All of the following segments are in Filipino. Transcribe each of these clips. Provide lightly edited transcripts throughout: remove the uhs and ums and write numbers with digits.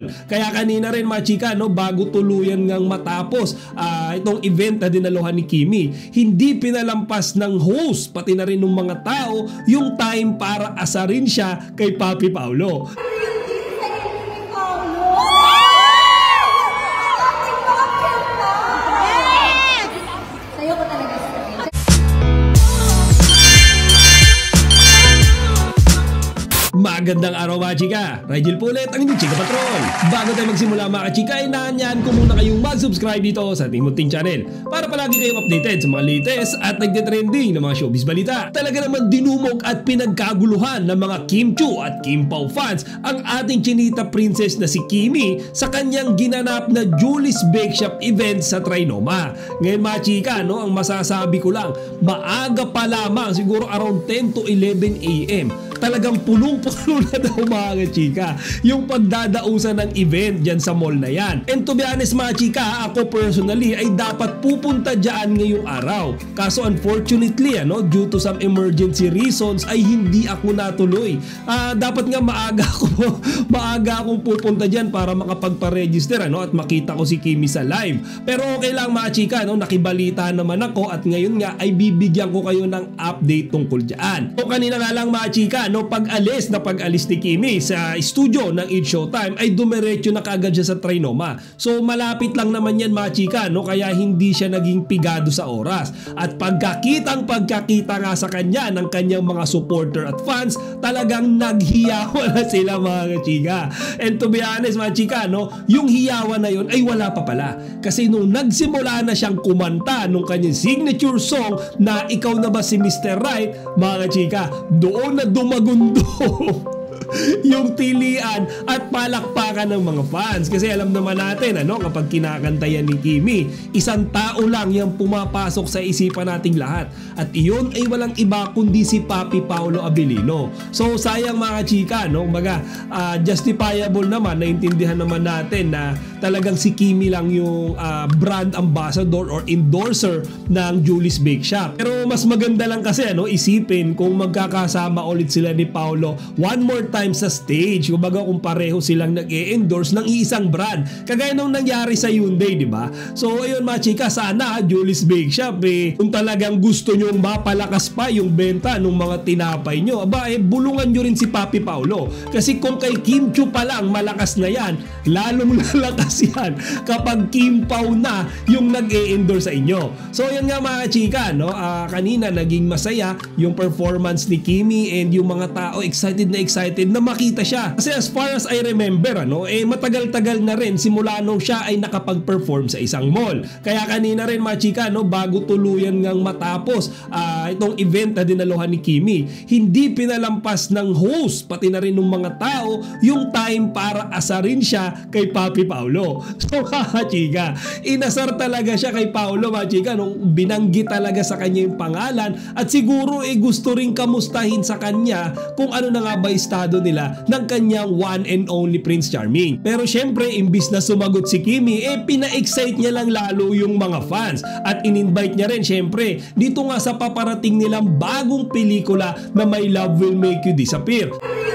Kaya kanina rin mga chika, no, bago tuluyan ngang matapos itong event na dinaluhan ni Kimi, hindi pinalampas ng host pati na rin ng mga tao yung time para asarin siya kay Papi Paolo. Magandang araw mga chika, Rigel po ulit ang inyong chika patrol. Bago tayo magsimula mga chika, inaanyahan ko muna kayong mag-subscribe dito sa ating munting channel para palagi kayong updated sa mga latest at nagtitrending na mga showbiz balita. Talaga naman dinumog at pinagkaguluhan ng mga Kim Chiu at Kim Pao fans ang ating chinita princess na si Kimi sa kanyang ginanap na Julie's Bake Shop event sa Trinoma. Ngayon mga chika, no, ang masasabi ko lang, maaga pa lamang, siguro around 10 to 11 AM, talagang punong-puno na daw mga chika yung pagdadausan ng event dyan sa mall na yan. And to be honest mga chika, ako personally ay dapat pupunta dyan ngayong araw. Kaso unfortunately, due to some emergency reasons ay hindi ako natuloy. Dapat nga maaga akong pupunta dyan para makapagpa-register at makita ko si Kimi sa live. Pero okay lang mga chika, nakibalita naman ako at ngayon nga ay bibigyan ko kayo ng update tungkol dyan. So kanina nga lang mga chika, pag-alis ni Kimi sa studio ng It's Showtime ay dumiretso na kaagad siya sa Trinoma. So malapit lang naman yan mga chika, kaya hindi siya naging pigado sa oras. At pagkakita nga sa kanya ng kanyang mga supporter at fans, talagang naghiyawan na sila mga chika. And to be honest mga chika, yung hiyawan na yun ay wala pa pala. Kasi nung nagsimula na siyang kumanta nung kanyang signature song na Ikaw Na Ba Si Mr. Right, mga chika, doon na dumagundo yung tilian at palakpakan ng mga fans. Kasi alam naman natin, kapag kinakanta yan ni Kimi, isang tao lang yung pumapasok sa isipan nating lahat. At iyon ay walang iba kundi si Papi Paolo Abilino. So sayang mga chika, justifiable naman, naintindihan naman natin na talagang si Kimi lang yung brand ambassador or endorser ng Julie's Bake Shop. Pero mas maganda lang kasi isipin kung magkakasama ulit sila ni Paolo one more time sa stage. Kumbaga kung pareho silang nag-e-endorse ng iisang brand. Kagaya nung nangyari sa Hyundai, di ba? So ayun mga chika, sana Julie's Bake Shop, kung talagang gusto nyo mapalakas pa yung benta ng mga tinapay nyo, bulungan nyo rin si Papi Paolo. Kasi kung kay Kim Chiu pa lang malakas na yan, lalong lalakas yan kapag Kim Pao na yung nag-e-endorse sa inyo. So yan nga mga chika, kanina naging masaya yung performance ni Kimi and yung mga tao excited na makita siya. Kasi as far as I remember, matagal-tagal na rin simula nung siya ay nakapag-perform sa isang mall. Kaya kanina rin mga chika, bago tuluyan ngang matapos itong event na dinaluhan ni Kimi, hindi pinalampas ng host pati na rin ng mga tao yung time para asarin siya kay Papi Paolo. So mga chika, inasar talaga siya kay Paolo mga chika nung binanggit talaga sa kanya yung pangalan at siguro gusto rin kamustahin sa kanya kung ano na nga ba estado nila ng kanyang one and only Prince Charming. Pero syempre, imbis na sumagot si Kimi, pina-excite niya lang lalo yung mga fans at in-invite niya rin syempre dito nga sa paparating nilang bagong pelikula na My Love Will Make You Disappear.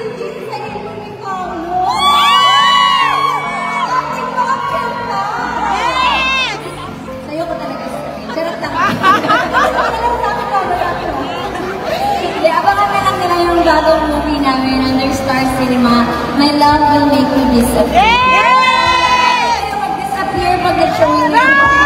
Bagong movie namin under Star Cinema, My Love Will Make You Disappear. Mag-disappear pag-showing niya.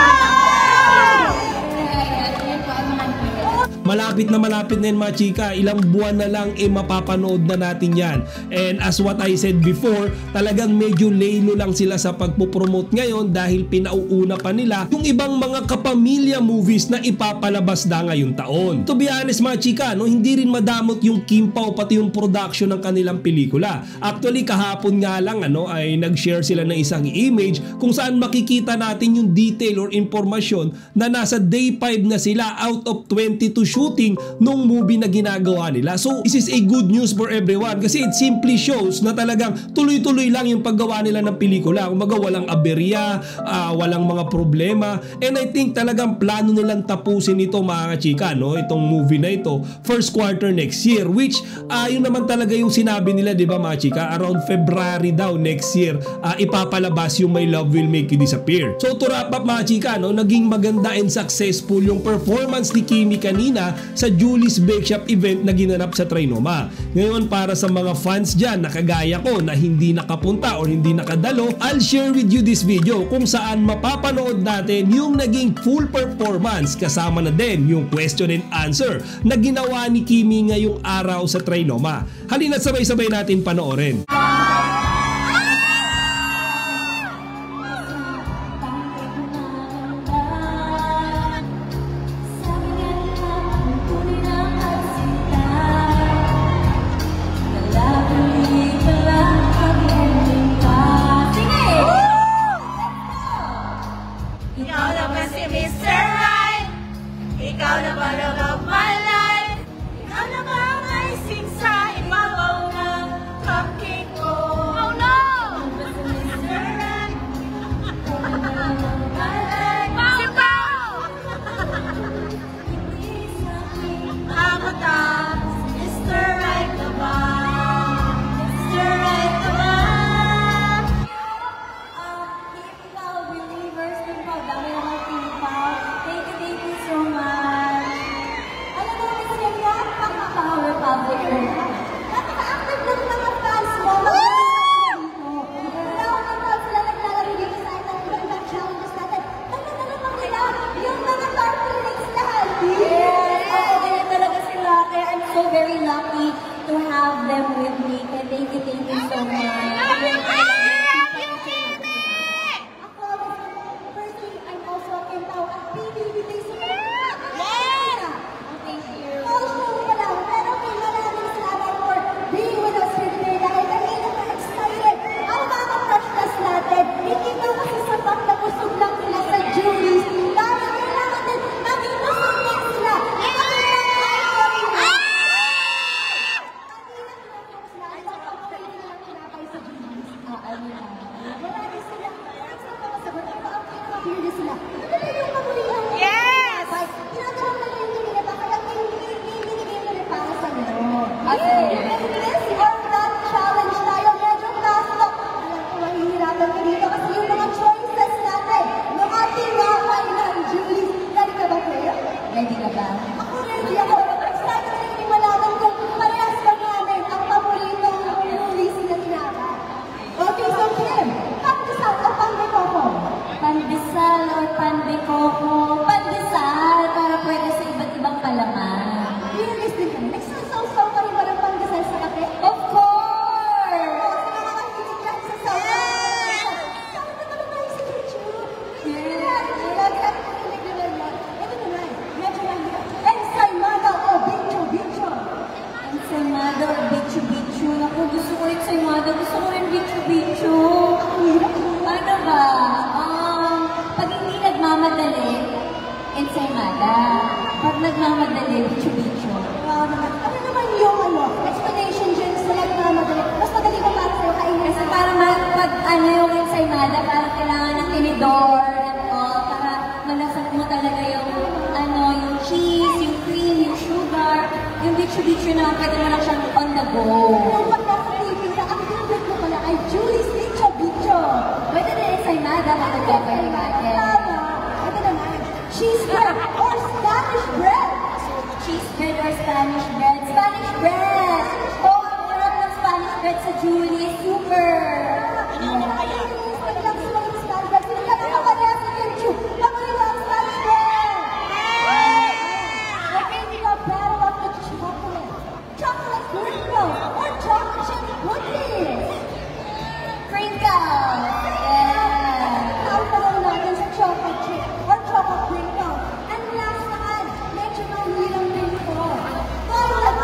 Malapit na yun mga chika, ilang buwan na lang mapapanood na natin yan. And as what I said before, talagang medyo laylo lang sila sa pagpupromote ngayon dahil pinauuna pa nila yung ibang mga kapamilya movies na ipapalabas na ngayong taon. To be honest mga chika, hindi rin madamot yung Kim Pao pati yung production ng kanilang pelikula. Actually kahapon nga lang ay nag-share sila ng isang image kung saan makikita natin yung detail or informasyon na nasa day 5 na sila out of 22 shoots shooting nung movie na ginagawa nila. So this is a good news for everyone kasi it simply shows na talagang tuloy-tuloy lang yung paggawa nila ng pelikula. Kumaga walang aberya, walang mga problema, and I think talagang plano nilang tapusin ito mga chika, no? Itong movie na ito first quarter next year, which yun naman talaga yung sinabi nila, di ba mga chika, around February daw next year ipapalabas yung My Love Will Make You Disappear. So to wrap up mga chika, no, naging maganda and successful yung performance ni Kimi kanina sa Julie's Bake Shop event na ginanap sa Trinoma. Ngayon para sa mga fans dyan na kagaya ko na hindi nakapunta or hindi nakadalo, I'll share with you this video kung saan mapapanood natin yung naging full performance kasama na din yung question and answer na ginawa ni Kimi ngayong araw sa Trinoma. Halina't sabay-sabay natin panoorin. Ikaw naman si Mr. Right, ikaw naman ang love my life, ikaw naman ang icing sa ibabaw ng cupcake ko. Oh no! Si Mr. Right, ikaw naman ang love my life. Sipaw! Hindi sa aking mamatas, Mr. Right ka ba? Mr. Right ka ba? Napaka-active ng mga fans mo. Nanonood sila, naglalaro dito sa atin ng iba-ibang challenges natin. Naglalaro nila yung mga top lyrics lahat. Yes! Ganyan talaga sila. Kaya I'm so very lucky to have them with me. Kaya thank you so much. Personally, I'm also a Kentao at PBB Days of Thank you. Also, wala. Pero maraming salamat for being with us here today dahil kanina ka-excited. Ang mga freshness natin, hindi ba kasi sapat na busog lang sila sa Julie's. Dahil kailangan din namin busog din sila. Yes! Challenge tayo, medyo task na. Alam ko, mahihirapan ka dito kasi yung mga choices natin, yung ating mga ng Julie. Ready ka ba, Claire? Ready ka ba? Ako ready ako. Excited na yung malaman kung parehas ba namin ang paboritong movies na tinapa. Okay, so Kim, pandesal o pandekoko? Pandesal o pandekoko? Pandesal, para pwede sa iba't ibang palaman. Curious din kami. Nagsasaw-saw ka rin ba ng pandesal sa kape? Of course! Sa mga mahilig yan sa saw-saw. Saan ka naman tayo sa YouTube? Yes! Lagi natin makinig naman yan. Ito naman, medyo mahirap. Ensaymada o bicho-bicho? Ensaymada o bicho-bicho? Naku, gusto ko rin ensaymada. Gusto ko rin bicho-bicho. Ang hirap. Paano ba? Pag hindi nagmamadali, ensaymada. Pag nagmamadali, bicho-bicho. Ano naman yung explanation dyan sa nagmamadali? Mas madali ko para sa'yo kainin. Kasi para pag yung ensaymada, parang kailangan ng tinidor and all, para malasap mo talaga yung yung cheese, yung cream, yung sugar. Yung bicho-bicho na pwede mo lang siyang on the go. Kung pag nasa TV ka, ang favorite mo pala ay Julie's Bicho-Bicho. Pwede na ensaymada kapag pwede natin. Tama. Ito naman, cheese bread or Spanish bread. Cheese bread or Spanish bread? Spanish bread! Oh, ang sarap ng Spanish bread sa Julie. Super! Ano na kaya? Pag lang sa mga Spanish bread, sila ka naman kaya sa YouTube. Pag-uwi ang Spanish bread! Okay, we got battle of the chocolate. Chocolate crinkles or chocolate chip cookies. Crinkles! Yeah! Ang tanong natin sa chocolate chip or chocolate crinkles. And last naman, medyo mahirang din ito. Parang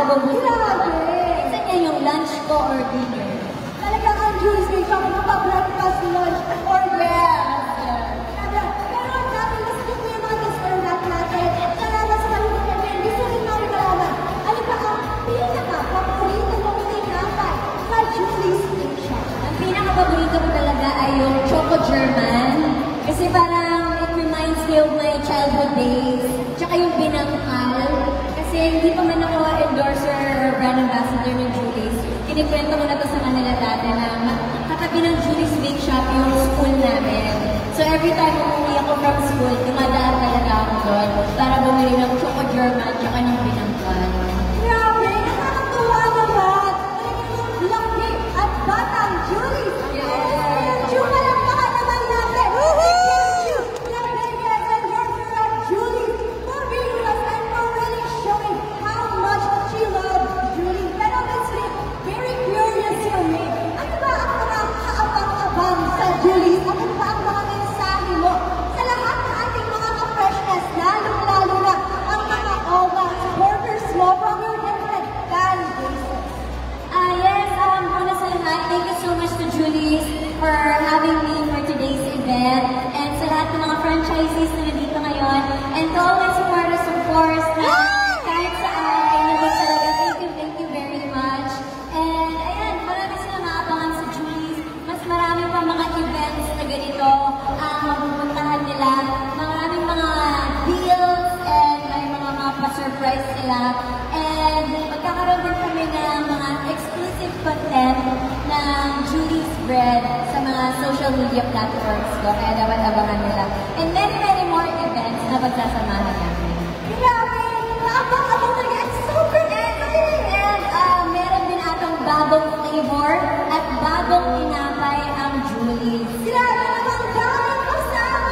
bagong grabe. Minsan yan yung lunch ko or dinner. Talagang ang Julie's Bake Shop, magpa-breakfast, lunch, or pero ang dami, gusto ko yung mga discount natin. Salamat sa kalunan natin. Gusto rin namin malaman. Ano ba ang pinaka-paborito mong tinapay sa Julie's Bake Shop? Ang pinaka-paborito ko talaga ay yung Choco German. Kasi parang it reminds me of my childhood days. Tsaka yung binangkal. Kasi hindi pa man ako endorser or brand ambassador ng Julie's. Kinikwento ko na to sa kanila dati na katabi ng Julie's Bake Shop yung school namin. So every time umuwi ako from school, dumadaan talaga ako doon para bumili ng Choco German tsaka ng binangkal. Grabe! Nakakatuwa naman! Talagang laki at batang Julie's! Yes! Chuma lang baka naman natin! Woohoo! The biggest endorser of Julie's for being us and for really showing how much she loves Julie's. Pero let's be very curious for me. Ano ba ang mga kaabang-abang sa Julie's? Ano ba ang mga mensahe mo sa lahat ng ating mga ka-freshness, lalong-lalo na ang mga OWA supporters mo from your different fan bases? Yes, una sa lahat, thank you so much to Julie's for having me for today's event and sa lahat ng mga franchisees na nandito ngayon and to all my supporters, of course, na kahit saan ay nandito talaga. Thank you very much. And ayan, marami silang maabangan sa Julie's. Mas marami pa mga events na ganito ang mapupuntahan nila. Maraming mga deals and may mga pa-surprise sila. And magkakaroon din kami ng mga exclusive content ng Julie's Bread sa mga social media platforms ko. Kaya dapat abangan nila. And many more events na pagsasamahan namin. Grabe! Naabang-abang talaga! It's super exciting! And meron din atong bagong flavor at bagong tinapay ang Julie's. Grabe naman daming kasama!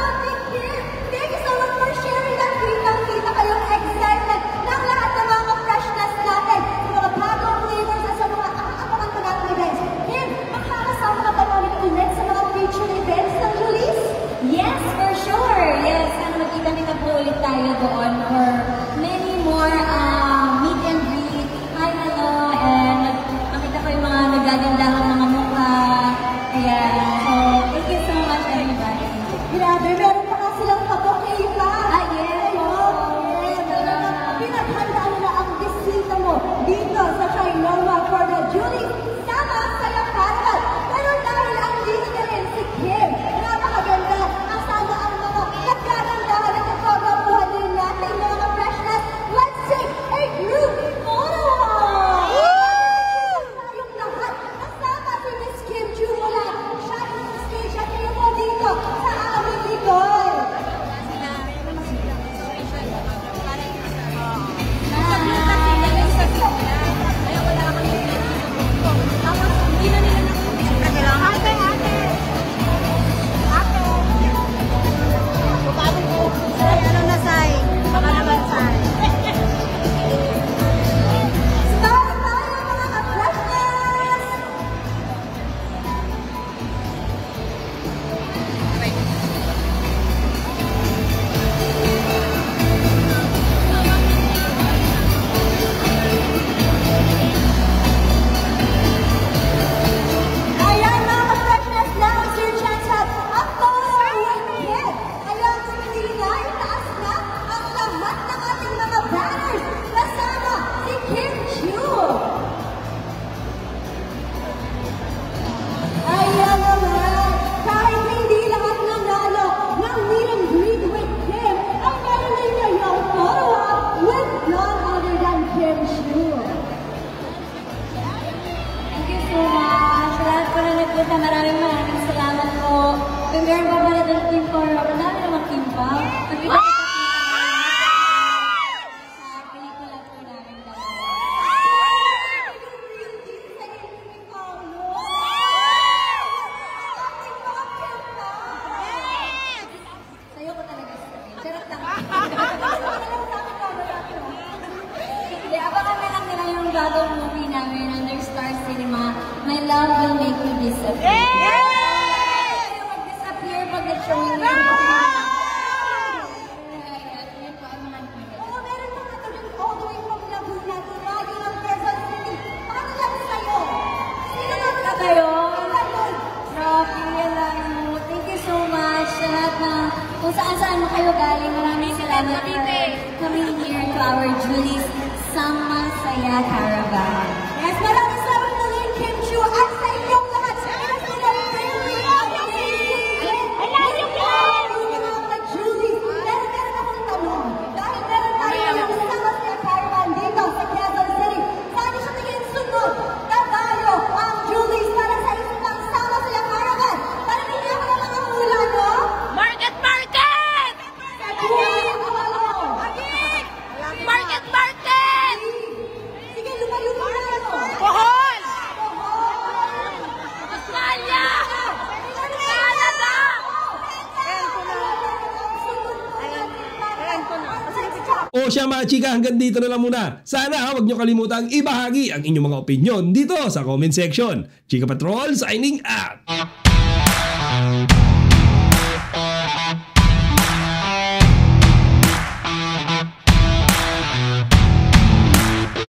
Thank you so much for sharing that. Kitang-kita kayong excitement ng lahat ng mga freshness natin. Sa mga bagong flavors at sa mga aabangan ko natin events. And makakasama ka ba namin ulit sa mga future events ng Julie's? Yes, for sure! Yes, sana magkita-kita po ulit tayo doon for many more meet and greet. Hi, hello, and makita ko yung mga nagagandahang mga mukha. Ayan, so thank you so much, everybody. Grabe, meron pa nga silang kabokeh pa. Yes. Pinaghandaan nila ang bisita mo dito sa Kainoa for the Julie's Sama Saya Carnival. Pero dahil ang dito na rin si Kim, napakaganda, kasama ang mga nagkagandahan at nagpagabuhan din natin ng mga freshness. Let's take a group photo! Tayong lahat, kasama si Miss Kim Chumula. Siya yung stage at kayo mo dito sa aming likod. na kung saan-saan mo kayo galing. Maraming salamat for coming here to our Julie's Sama Saya Caravan. Yes, maraming salamat na rin Kim Chu at sa inyong lahat. O siya mga chika, hanggang dito na lang muna. Sana huwag nyo kalimutang ibahagi ang inyong mga opinion dito sa comment section. Chika Patrol signing out!